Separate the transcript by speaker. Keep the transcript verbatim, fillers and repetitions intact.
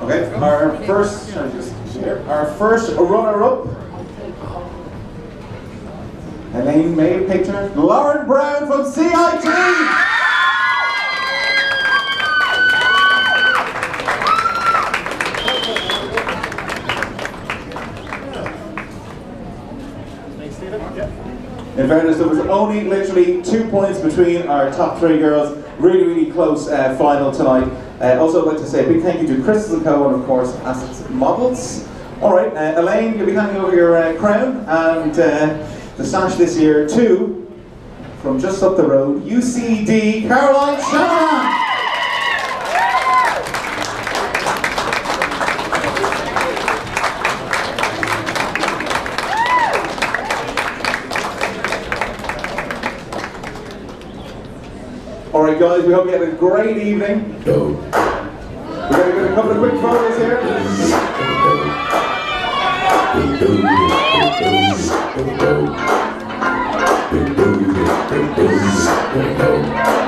Speaker 1: Okay, our first, our first runner-up, Elaine May picture, Lauren Brown from C I T. In fairness, there was only literally two points between our top three girls. Really, really close uh, final tonight. Uh, also, I'd like to say a big thank you to Crystal and Co. and of course, Assets Models. All right, uh, Elaine, you'll be handing over your uh, crown and uh, the sash this year to, from just up the road, U C D Caroline Shanahan. Alright guys, we hope you had a great evening. Go. We're going to get a couple of quick photos here. Go.